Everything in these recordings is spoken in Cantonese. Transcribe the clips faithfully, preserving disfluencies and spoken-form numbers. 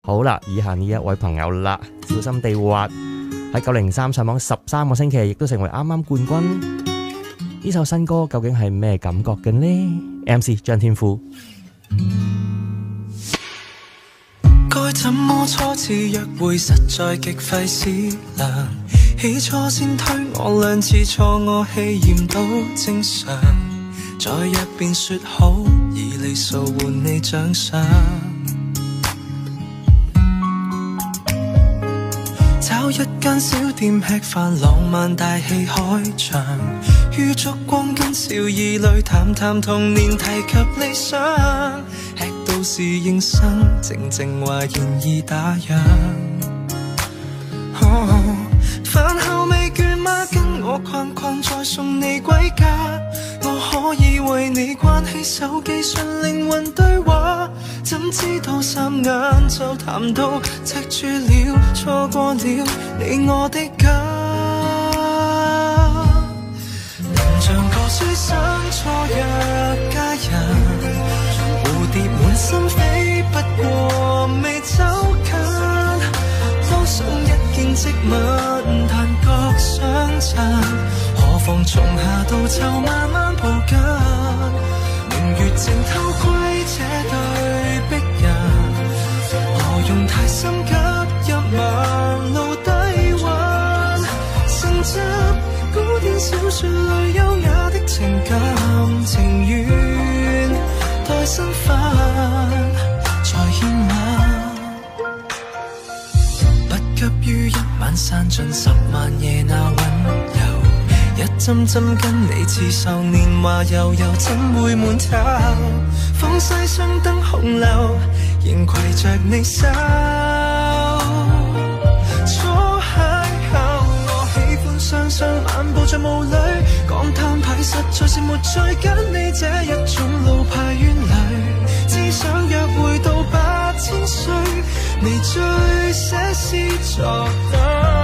好啦，以下呢一位朋友啦，小心地滑喺九零三上網十三個星期，亦都成為啱啱冠軍。呢首新歌究竟係咩感覺嘅呢 ？M C 張天賦。 該怎麼初次約會，實在極費思量。起初先推我兩次錯，我氣焰都正常。再約便說好，以里數換你獎賞。找一間小店吃飯，浪漫大戲開場。於燭光跟笑意裏談談童年，提及理想。吃到侍應生，靜靜話現已打烊。哦，飯後未倦嗎？跟我逛逛再送你歸家。我可以為你關起手機，純靈魂對話。怎知道霎眼就談到赤柱了，錯過了你我的家。能像個書生錯約佳人，蝴蝶滿心飛，不過未走近。多想一見即吻，但覺相襯。何妨從夏到秋慢慢抱緊。明月正偷窺這對璧人，何用太心急入盲路低溫。承襲古典小說裏優雅的情感，情願待身份再牽吻。不急於一晚散盡十萬夜那溫柔，一針針跟你刺繡，年華悠悠怎會悶透？風西雙燈紅樓，仍攜着你手。初邂逅，我喜歡雙雙漫步在霧裏，講攤牌實在是沒趣，跟你這一種老派冤侶，只想約會到八千歲，你最寫詩作對。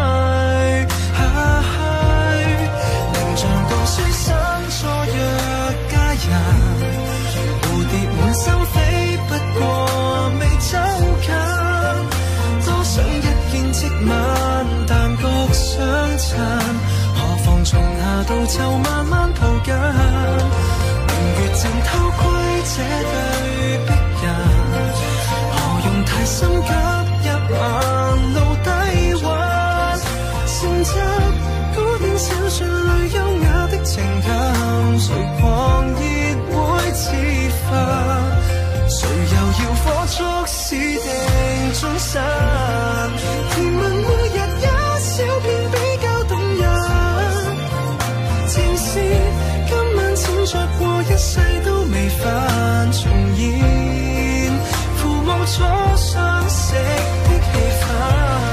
啊像個書生錯約佳人，蝴蝶滿心飛，不過未走近。多想一見即吻，但覺相襯。何妨從夏到秋慢慢抱緊。明月正偷窺這對璧人，何用太心急入盲路低溫。承襲古典小說裏優雅的情感，誰狂熱會自焚？誰又要火燭使定終身？甜蜜每日一小片比較動人，情是今晚淺酌過一世都未犯重現，父母初相識的氣氛。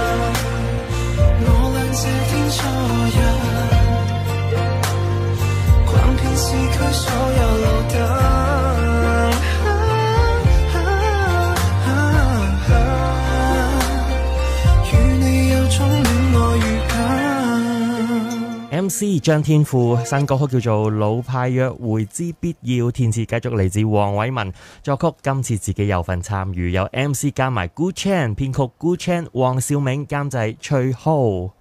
我倆這天初約，逛遍市區所有路燈，與你有種戀愛預感。 M C 張天賦新歌曲叫做《老派約會之必要》，填詞繼續嚟自黃偉文，作曲今次自己有份參與，有 M C 加埋 Gu Chen， 編曲 Gu Chen， 黃兆銘監製崔浩。